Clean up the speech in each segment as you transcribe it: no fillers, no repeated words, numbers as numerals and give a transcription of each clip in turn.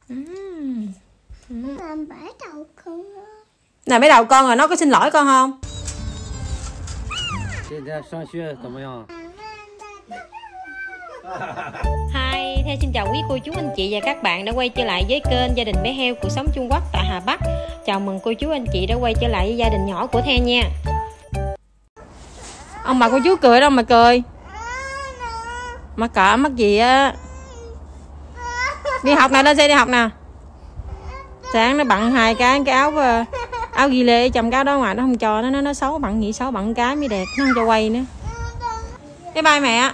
Làm bể đầu con. Này bể đầu con rồi, nó có xin lỗi con không? Hi, theo xin chào quý cô chú anh chị và các bạn đã quay trở lại với kênh Gia đình Bé Heo Cuộc Sống Trung Quốc tại Hà Bắc. Chào mừng cô chú anh chị đã quay trở lại với gia đình nhỏ của The nha. Ông bà cô chú cười đâu mà cười? Mắc cỡ mắc gì á? Đi học nè, lên xe đi học nè. Sáng nó bận hai cái áo ghi lê chồng cái đó ngoài nó không cho, nó xấu, bận nghĩ xấu bận cái mới đẹp, nó không cho quay nữa. Bye bye mẹ.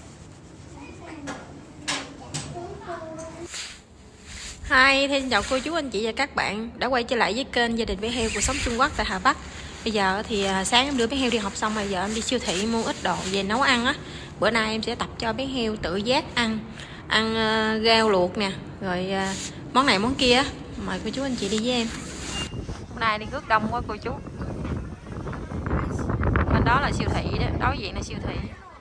Hi, xin chào cô chú anh chị và các bạn đã quay trở lại với kênh Gia đình Bé Heo Cuộc Sống Trung Quốc tại Hà Bắc. Bây giờ thì sáng em đưa bé heo đi học xong rồi, giờ em đi siêu thị mua ít đồ về nấu ăn á. Bữa nay em sẽ tập cho bé heo tự giác ăn rau luộc nè, rồi món này món kia á. Mời cô chú anh chị đi với em. Hôm nay đi rước đông quá cô chú. Bên đó là siêu thị đó, đối diện là siêu thị.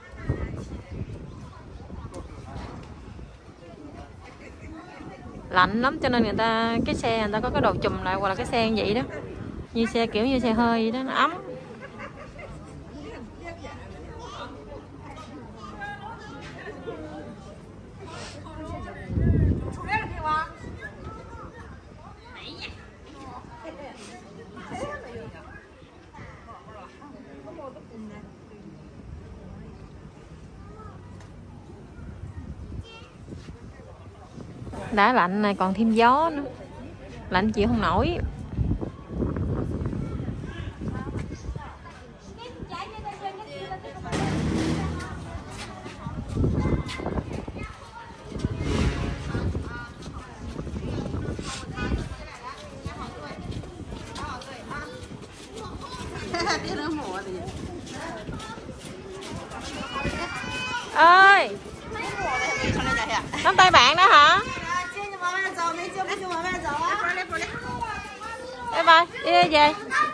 Lạnh lắm cho nên người ta cái xe người ta có cái đồ chùm lại, hoặc là cái xe như vậy đó, như xe kiểu như xe hơi vậy đó, nó ấm. Đã lạnh này còn thêm gió nữa, lạnh chịu không nổi. Ơi, nắm tay bạn đó hả? Bye bye, đi về.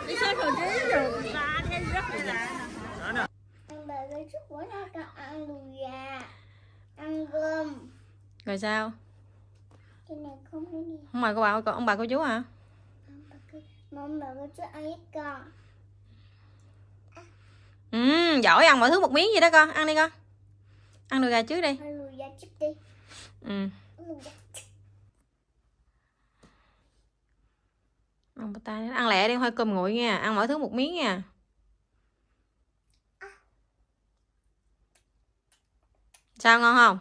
Ăn cơm. Rồi sao? Cái này không phải đi. Không mời ông bà cô chú hả? Ông bà cô chú ăn với con. Giỏi, ăn mọi thứ một miếng gì đó con, ăn đi con. Ăn đùi gà trước đi. Ăn đùi gà trước đi. Ăn bông tay, ăn lẹ đi, hơi cơm nguội nha, ăn mỗi thứ một miếng nha. Sao, ngon không?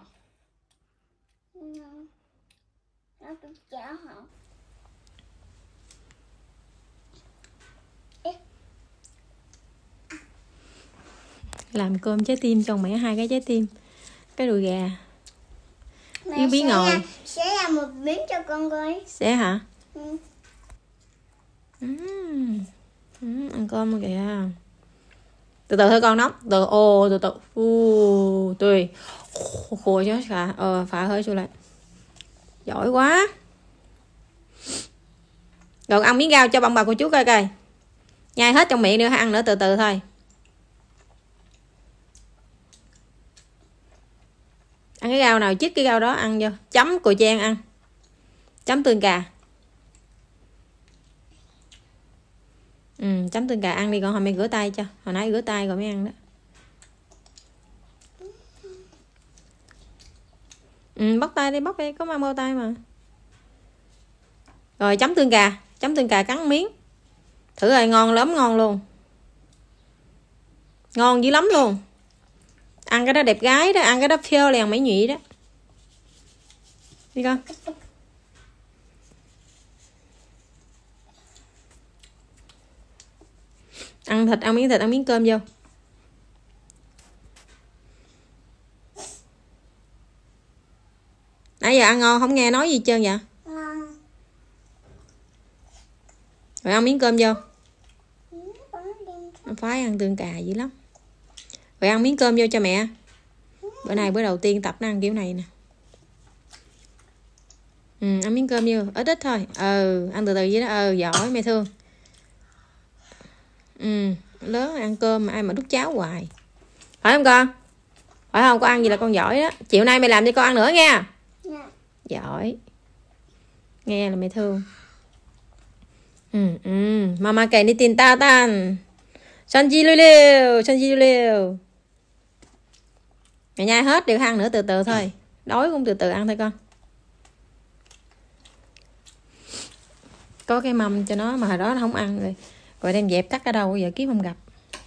Nó cũng chả hả? Làm cơm trái tim cho mẹ 2 cái trái tim, cái đùi gà với bí ngòi. Sẽ làm một miếng cho con coi. Sẽ hả? Ăn cơm kìa. Từ từ thôi con nóng. Từ từ. Tùy. Khô chứ cả. Phả hơi xuống lại. Giỏi quá. Rồi ăn miếng rau cho ông bà cô chú coi coi. Nhai hết trong miệng đi, hay ăn nữa từ từ thôi. Ăn cái rau nào chích cái rau đó ăn vô. Chấm cùi chan ăn. Chấm tương cà. Chấm tương cà ăn đi con, hồi mẹ rửa tay cho. Hồi nãy rửa tay rồi mới ăn đó. Bóc tay đi, bóc đi, có mang bao tay mà. Rồi chấm tương cà cắn miếng. Thử rồi, ngon lắm, ngon luôn. Ngon dữ lắm luôn. Ăn cái đó đẹp gái đó, ăn cái đó phêu lèn mấy nhụy đó. Đi con. Ăn thịt, ăn miếng cơm vô. Nãy giờ ăn ngon, không nghe nói gì trơn vậy? Rồi ăn miếng cơm vô. Phái ăn tương cà dữ lắm. Rồi ăn miếng cơm vô cho mẹ. Bữa nay bữa đầu tiên tập nó ăn kiểu này nè. Ăn miếng cơm vô, ít ít thôi. Ăn từ từ vậy đó. Giỏi, mẹ thương. Lớn ăn cơm mà ai mà đút cháo hoài. Phải không con? Phải không? Con ăn gì là con giỏi đó. Chiều nay mày làm cho con ăn nữa nha. Giỏi. Nghe là mẹ thương. Mama kể đi tin ta tan. Sanji lưu liều. Mẹ nhai hết đều ăn nữa, từ từ thôi. Đói cũng từ từ ăn thôi con. Có cái mâm cho nó mà hồi đó nó không ăn rồi. Rồi đem dẹp cắt ở đâu giờ kiếm không gặp.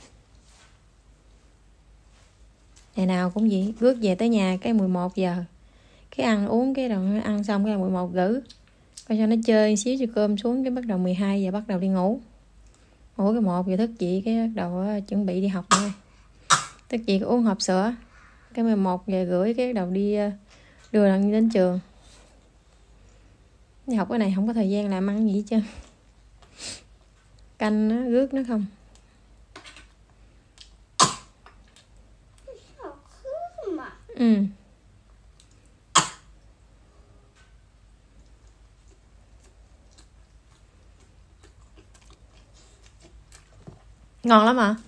Ngày nào cũng vậy, rước về tới nhà cái 11 giờ. Cái ăn uống cái rồi ăn xong cái 11 rưỡi. Coi cho nó chơi xíu cho cơm xuống cái bắt đầu 12 giờ bắt đầu đi ngủ. Ngủ cái 1 giờ thức dậy cái bắt đầu chuẩn bị đi học nữa. Thức dậy uống hộp sữa. Cái 11 giờ rưỡi cái bắt đầu đi đưa lần đến trường. Đi học cái này không có thời gian làm ăn gì hết trơn. Canh nó rước nó không. Ngon lắm hả?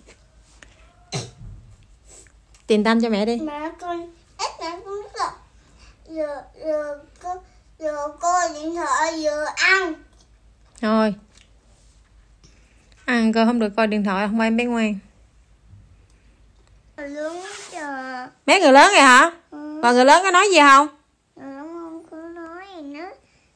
Tìm tanh cho mẹ đi. Mà con ít nữa con sợ. Giờ coi điện thoại vừa ăn. Thôi. Ăn coi không được coi điện thoại, không ai bé ngoan. Lớn giờ. Bé người lớn rồi hả? Còn người lớn có nói gì không? Không có nói gì nữa.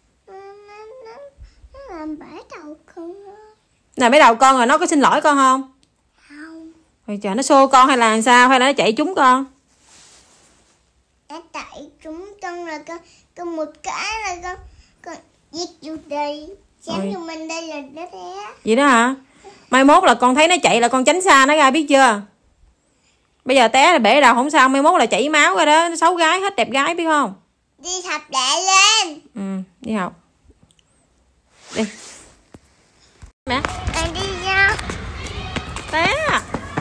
Nó làm bể đầu con đó. Là bé đầu con rồi nó có xin lỗi con không? Không. Rồi trời, nó xô con hay là làm sao? Hay là nó chạy trúng con? Nó chạy trúng con là con một cái là con giết vô đây. Chém cho mình đây là nó té. Vậy đó hả? Mai mốt là con thấy nó chạy là con tránh xa nó ra biết chưa? Bây giờ té là bể đầu không sao, mai mốt là chảy máu ra đó, nó xấu gái hết đẹp gái biết không? Đi học đại lên. Đi học. Đi. Mẹ. Em đi nha. Té à.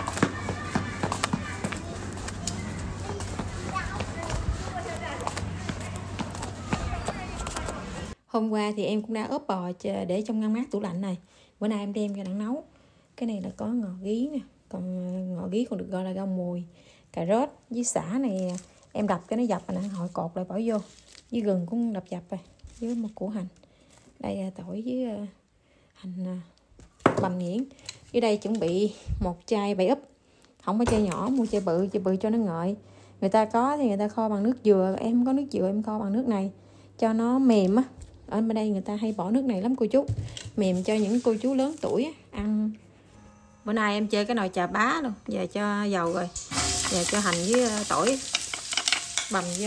Hôm qua thì em cũng đã ốp bò để trong ngăn mát tủ lạnh này. Bữa nay em đem ra đặng nấu. Cái này là có ngò gí nè. Còn ngò gí còn được gọi là rau mùi. Cà rốt với sả này em đập cái nó dập rồi nè. Hồi cột lại bỏ vô. Với gừng cũng đập dập rồi. Với một củ hành. Đây là tỏi với hành bằm nhuyễn. Dưới đây chuẩn bị một chai bày úp. Không có chai nhỏ, mua chai bự cho nó ngợi. Người ta có thì người ta kho bằng nước dừa. Em không có nước dừa, em kho bằng nước này. Cho nó mềm á. Ở bên đây người ta hay bỏ nước này lắm cô chú. Mềm cho những cô chú lớn tuổi á, ăn. Bữa nay em chơi cái nồi chà bá luôn. Giờ cho dầu rồi. Giờ cho hành với tỏi bằm vô.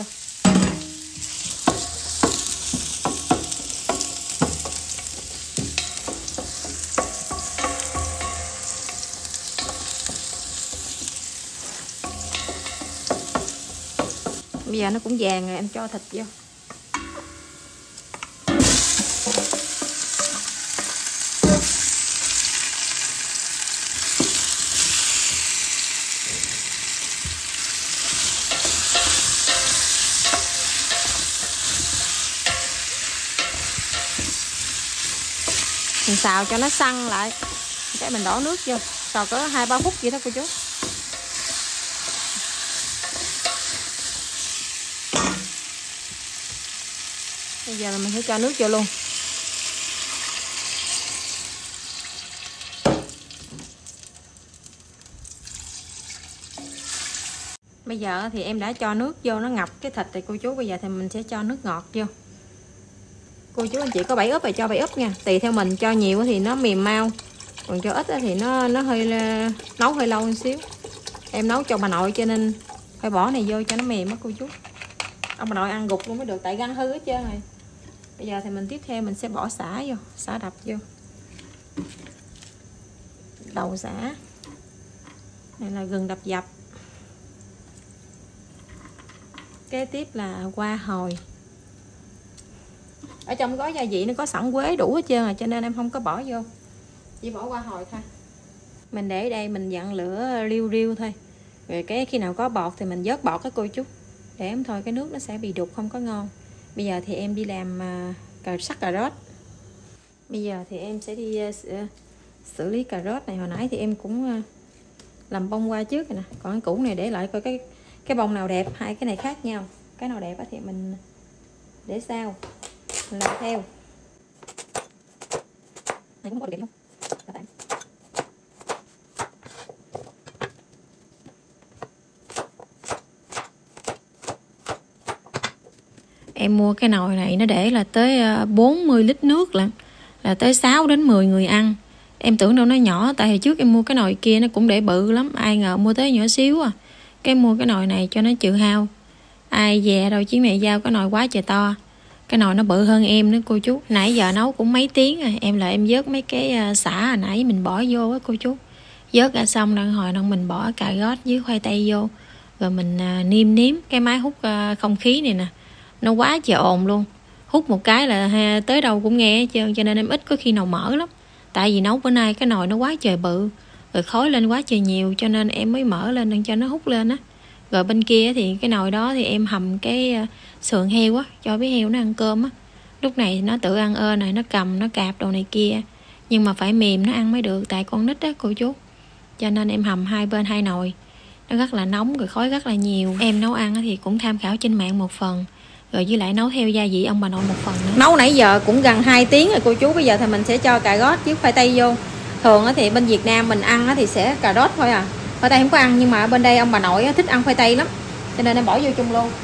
Bây giờ nó cũng vàng rồi, em cho thịt vô. Mình xào cho nó săn lại. Cái mình đổ nước vô. Xào có 2-3 phút vậy đó cô chú. Bây giờ là mình sẽ cho nước vô luôn. Bây giờ thì em đã cho nước vô, nó ngập cái thịt rồi cô chú. Bây giờ thì mình sẽ cho nước ngọt vô. Cô chú anh chị có 7 úp thì cho 7 úp nha. Tùy theo mình, cho nhiều thì nó mềm mau. Còn cho ít thì nó hơi nấu hơi lâu một xíu. Em nấu cho bà nội cho nên phải bỏ này vô cho nó mềm á cô chú. Ông bà nội ăn gục luôn mới được, tại găng hư hết trơn rồi. Bây giờ thì mình tiếp theo mình sẽ bỏ sả vô, sả đập vô. Đầu sả. Này là gừng đập dập. Kế tiếp là hoa hồi. Ở trong gói gia vị nó có sẵn quế đủ hết trơn rồi cho nên em không có bỏ vô. Chỉ bỏ hoa hồi thôi. Mình để đây mình dặn lửa riu riu thôi. Rồi cái khi nào có bọt thì mình vớt bọt cái cô chú. Để em thôi cái nước nó sẽ bị đục không có ngon. Bây giờ thì em đi làm sắc cà rốt. Bây giờ thì em sẽ đi xử lý cà rốt này. Hồi nãy thì em cũng làm bông qua trước rồi nè. Còn cái củ này để lại coi cái bông nào đẹp. Hai cái này khác nhau. Cái nào đẹp thì mình để sau. Mình làm theo. Này cũng có được không? Em mua cái nồi này nó để là tới 40 lít nước là tới 6 đến 10 người ăn. Em tưởng đâu nó nhỏ, tại hồi trước em mua cái nồi kia nó cũng để bự lắm, ai ngờ mua tới nhỏ xíu à. Cái mua cái nồi này cho nó chịu hao. Ai về đâu chứ mẹ giao cái nồi quá trời to. Cái nồi nó bự hơn em nữa cô chú. Nãy giờ nấu cũng mấy tiếng rồi, em lại em vớt mấy cái sả hồi nãy mình bỏ vô á cô chú. Vớt ra xong đang hồi đang mình bỏ cà rốt với khoai tây vô. Rồi mình nêm cái máy hút không khí này nè. Nó quá trời ồn luôn. Hút một cái là tới đâu cũng nghe hết trơn, cho nên em ít có khi nào mở lắm. Tại vì nấu bữa nay cái nồi nó quá trời bự, rồi khói lên quá trời nhiều, cho nên em mới mở lên để cho nó hút lên á. Rồi bên kia thì cái nồi đó thì em hầm cái sườn heo á, cho bé heo nó ăn cơm á. Lúc này nó tự ăn này, nó cầm, nó cạp đồ này kia. Nhưng mà phải mềm nó ăn mới được, tại con nít á cô chú. Cho nên em hầm hai bên hai nồi. Nó rất là nóng, rồi khói rất là nhiều. Em nấu ăn thì cũng tham khảo trên mạng một phần, rồi với lại nấu theo gia vị ông bà nội một phần nữa. Nấu nãy giờ cũng gần 2 tiếng rồi cô chú. Bây giờ thì mình sẽ cho cà rốt với khoai tây vô. Thường thì bên Việt Nam mình ăn thì sẽ cà rốt thôi à, khoai tây không có ăn. Nhưng mà ở bên đây ông bà nội thích ăn khoai tây lắm, cho nên em bỏ vô chung luôn.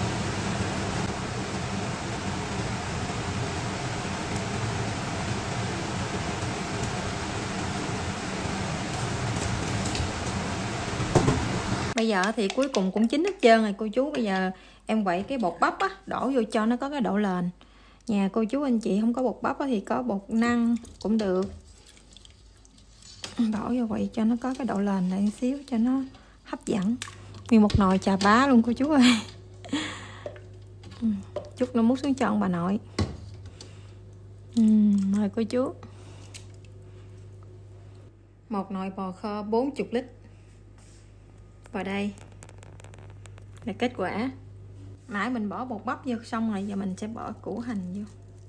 Bây giờ thì cuối cùng cũng chín hết trơn rồi cô chú. Bây giờ em quậy cái bột bắp á, đổ vô cho nó có cái độ lền. Nhà cô chú anh chị không có bột bắp á, thì có bột năng cũng được. Đổ vô quậy cho nó có cái độ lền lại một xíu cho nó hấp dẫn. Nguyên một nồi chà bá luôn cô chú ơi. Chút nó múc xuống cho ông bà nội. Mời cô chú. Một nồi bò kho 40 lít. Và đây là kết quả. Nãy mình bỏ bột bắp vô xong rồi, giờ mình sẽ bỏ củ hành vô.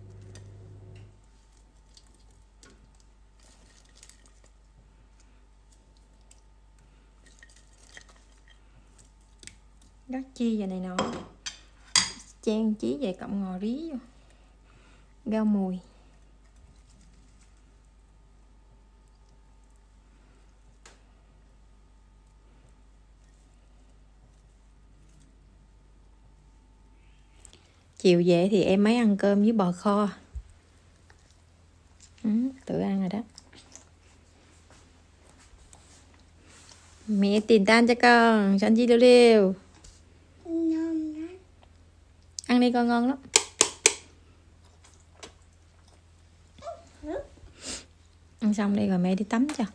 Gắt chi vậy này nọ. Chan chí về cộng ngò rí vô. Rau mùi. Chiều về thì em mới ăn cơm với bò kho. Tự ăn rồi đó. Mẹ tìm tan cho con. Cho anh Chi liêu. Ăn đi con, ngon lắm. Ăn xong đi rồi mẹ đi tắm cho.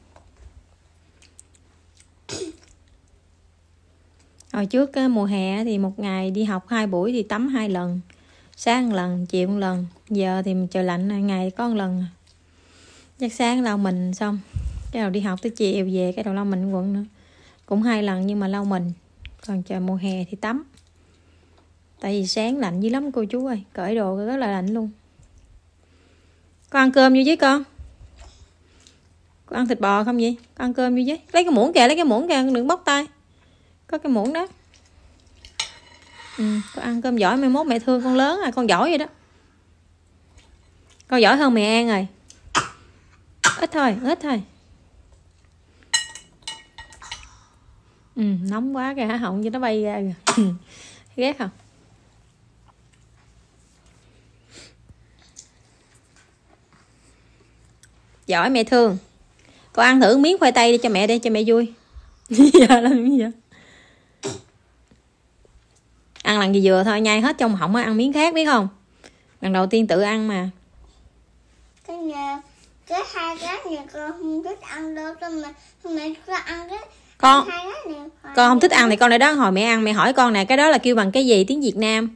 Hồi trước mùa hè thì một ngày đi học 2 buổi thì tắm 2 lần. Sáng 1 lần, chiều 1 lần. Giờ thì trời lạnh ngày có 1 lần. Chắc sáng lau mình xong, cái đầu đi học tới chiều về cái đầu lau mình quần nữa. Cũng 2 lần nhưng mà lau mình. Còn trời mùa hè thì tắm. Tại vì sáng lạnh dữ lắm cô chú ơi. Cởi đồ rất là lạnh luôn. Con ăn cơm vô với con? Con ăn thịt bò không vậy? Con ăn cơm vô với? Lấy cái muỗng kìa, đừng bóc tay. Có cái muỗng đó. Con ăn cơm giỏi, mai mốt mẹ thương con lớn à. Con giỏi vậy đó. Con giỏi hơn mẹ An rồi. Ít thôi. Nóng quá kìa, họng cho nó bay ra kìa. Ghét không? Giỏi mẹ thương. Con ăn thử miếng khoai tây đi cho mẹ đi, cho mẹ vui. Giờ làm gì vậy? Ăn lần gì vừa thôi, nhai hết trong họng ăn miếng khác biết không? Lần đầu tiên tự ăn mà. Cái hai cái này con không thích ăn đâu, mẹ có ăn cái con không thích ăn thì con để đó hồi mẹ ăn. Mẹ hỏi con nè, cái đó là kêu bằng cái gì tiếng Việt Nam?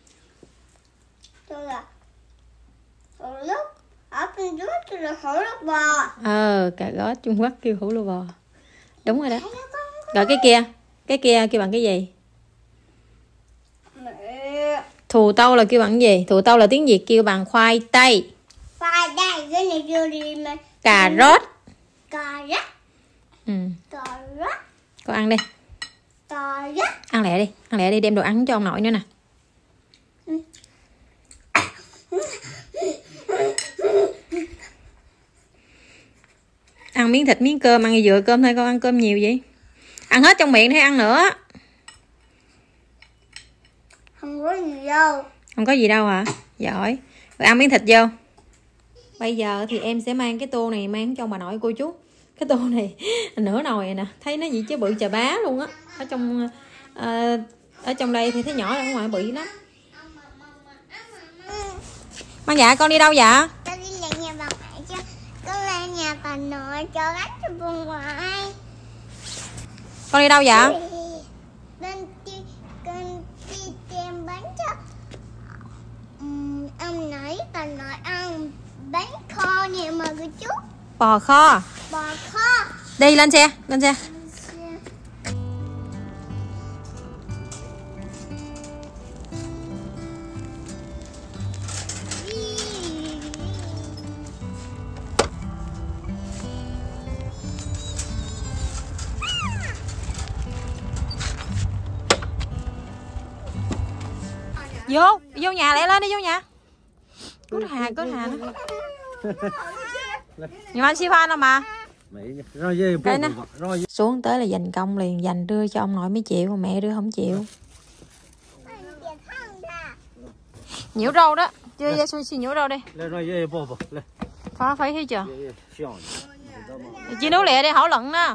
Tôi là hổ lốc, ở bên Trung Quốc là hổ lốc bò. Cà rốt Trung Quốc kêu hổ lốc bò. Đúng rồi đó. Rồi cái kia kêu bằng cái gì? Thù tâu là kêu bằng cái gì? Thù tâu là tiếng Việt kêu bằng khoai tây. Khoai tây, cái này kêu gì mà? Cà rốt. Cà rốt. Cà rốt. Con ăn đi. Cà rốt. Ăn lẹ đi, đem đồ ăn cho ông nội nữa nè. Ăn miếng thịt miếng cơm, ăn vừa cơm thôi, con ăn cơm nhiều vậy. Ăn hết trong miệng hay ăn nữa? Không có gì đâu. Không có gì đâu hả? Giỏi. Rồi ăn miếng thịt vô. Bây giờ thì em sẽ mang cái tô này mang cho bà nội cô chú. Cái tô này nửa nồi này nè, thấy nó gì chứ bự chà bá luôn á. Ở trong đây thì thấy nhỏ, ở ngoài bự lắm. Mang dạ con đi đâu dạ? Con đi lại nhà bà ngoại cho. Con lên nhà bà nội cho gánh cho bà ngoại. Con đi đâu dạ? Con đi đem bánh cho ông nội bà nội ăn bánh kho nè mà cô chú. Bò kho. Bò kho. Đi lên xe, lên xe. Vô nhà lẹ lên đi, vô nhà. Cút hà nó. Nhưng mà anh xi phan đâu mà. Xuống tới là dành công liền, dành đưa cho ông nội mới chịu, mẹ đưa không chịu. Nhiễu râu đó, chưa ra xuôi nhiễu râu đi. Phá phải thấy chưa? Chị nấu lẹ đi hỏi lận đó.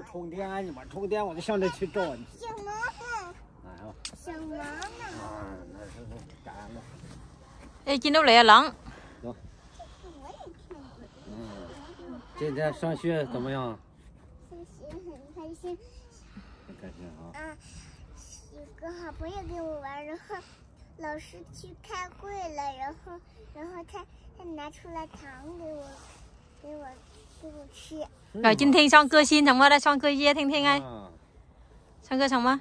Ê, chị nấu lẹ lận. 今天上学怎么样？ 上学很开心。 很开心啊！ 有个好朋友跟我玩，然后老师去开会了，然后他拿出来糖给我吃。 Rồi Trinh Thiên son cưa xin xong rồi đây, son cưa dê Thiên Thiên ơi. Son cưa xong á?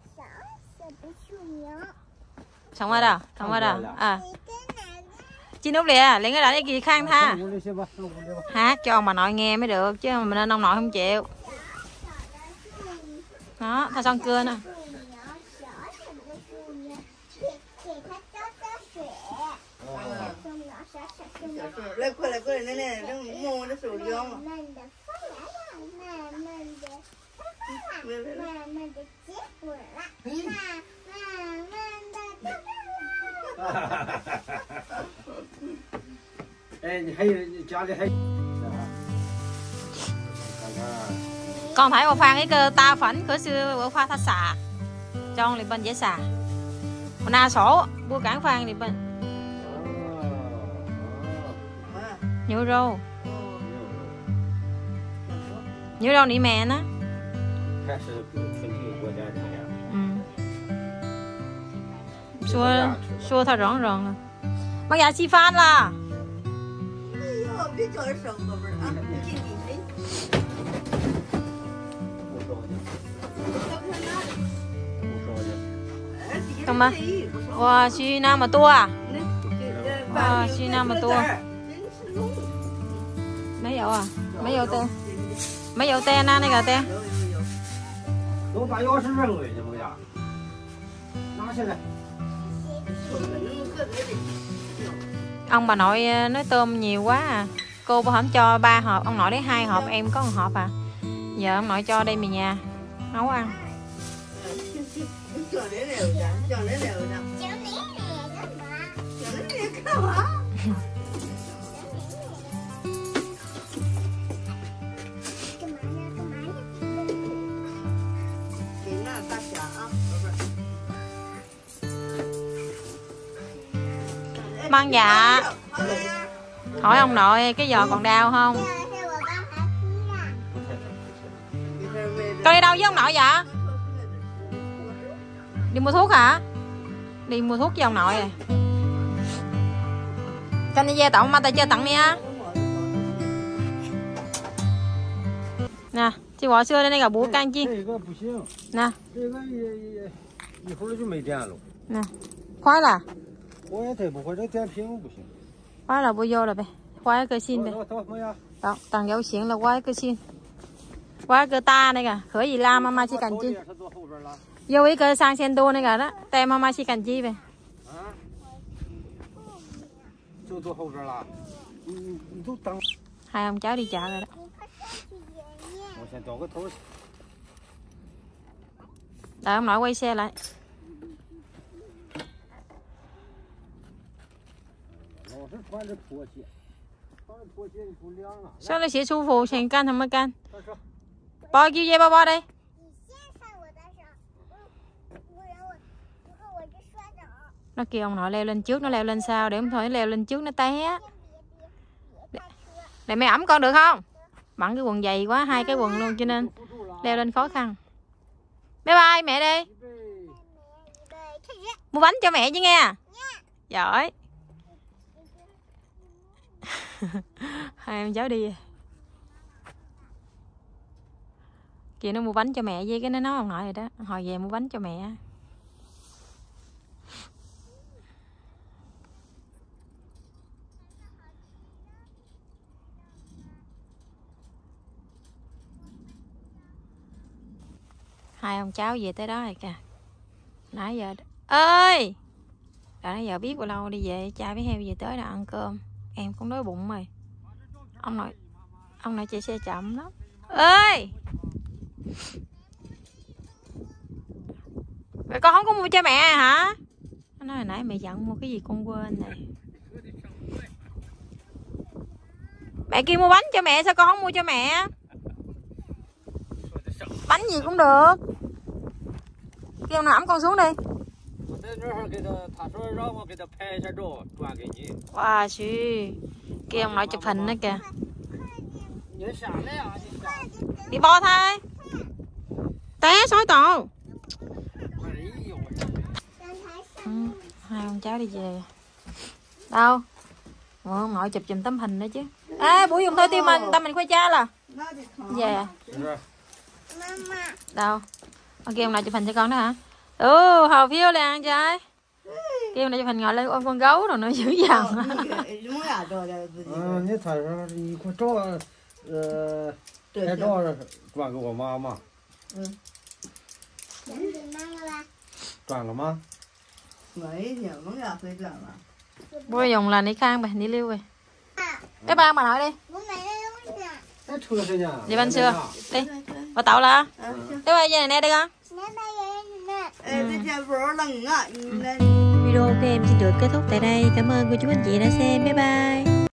Xong rồi đâu? Xong rồi đâu? À. Chị nút lìa, liền cái lại cái gì khang tha. Hát cho bà nội nghe mới được chứ mà nên ông nội không chịu. Đó, tha son cưa nè. Lại过来，奶，这摸我的手凉了。 慢慢的结果了，慢慢的。 哎，你还有你家里还？ Con thấy bà Phan cái cơ ta phảnh cửa xưa bà Phan thắt xà. Cho con liền bên dễ xà. Bà na sổ, bua cản Phan liền bên. Nhiều rau. Nhiều rau nị mẹ nó. Xua thật rõ ràng rồi. Bác già xi Phan là. 别叫人生哥们儿啊！进你谁？ Không mà. Wow, xi nam mà tua à? Wow, xi nam mà tua. Mấy dầu à? Mấy dầu tê? Mấy dầu tê na này cả tê? 都把钥匙扔回去，不呀？拿起来。 Ông bà nội nói tôm nhiều quá à. Cô bà không cho 3 hộp, ông nội lấy 2 hộp, em có 1 hộp à. Giờ ông nội cho đây mì nhà nấu ăn. Mang dạ. Hỏi ông nội cái giò còn đau không? Con đi đâu với ông nội vậy? Đi mua thuốc hả? Đi mua thuốc với ông nội à? Cho đi về tổng mà tay chơi tặng đi á. Nè, chị bỏ xưa đây gà búa canh chi. Nè. Nè. Khoái là. Khoái là bôi vô rồi bé. Khoái cơ xin bé. Đó, tầng dấu xiển là khoái cơ xin. Khoái cơ ta này kìa, khởi gì la mama chỉ cần chi. Vô ý cơ sang sen đô này kìa đó, tem mama chỉ cần chi về. Hai ông cháu đi chợ rồi đó. Đợi ông nội quay xe lại. Sao nó sẽ xu phù thành can thằng mấy can? Bò kêu dây bo đây. Nó kêu ông nội leo lên trước, nó leo lên sau để ông thôi nó leo lên trước nó té. Để mẹ ẩm con được không? Bận cái quần dày quá, hai cái quần luôn cho nên leo lên khó khăn. Bye bye mẹ đi. Mua bánh cho mẹ chứ nghe. Giỏi. Hai em cháu đi. Kìa nó mua bánh cho mẹ với cái nó nói ông nội rồi đó. Hồi về mua bánh cho mẹ. Hai ông cháu về tới đó rồi kìa. Nãy giờ ơi. Đã nãy giờ biết bao lâu đi về cha với heo về tới là ăn cơm. Em cũng đói bụng rồi. Ông nội chạy xe chậm lắm. Ơi. Vậy con không có mua cho mẹ hả? Nó nói hồi nãy mẹ dặn mua cái gì con quên này. Mẹ kêu mua bánh cho mẹ sao con không mua cho mẹ? Bánh gì cũng được. Kêu nó ẵm con xuống đi. Wow, xì. Kêu ông nội chụp hình nữa kìa. Đi bo thôi. Té xói tổ. Hai ông cháu đi về. Đâu? Ông nội chụp giùm tấm hình nữa chứ. À, buổi dùng thôi tiêu mình, tâm mình khoai cha là. Về. Đâu? Kêu ông nội chụp hình cho con đó hả? Hào phiêu là ăn trai. Kêu này chụp hình ngồi lên ôm con gấu rồi nó dữ dằn. Như thật ra thì có cho cái đó转给我妈妈。转了吗？ Bố dùng là đi khang đi lưu rồi. Cái ba bà nội đi. Đi bánh xưa. Đi. Bà tậu là. Cái ba này nè đi con. Video của em xin được kết thúc tại đây. Cảm ơn cô chú anh chị đã xem. Bye bye.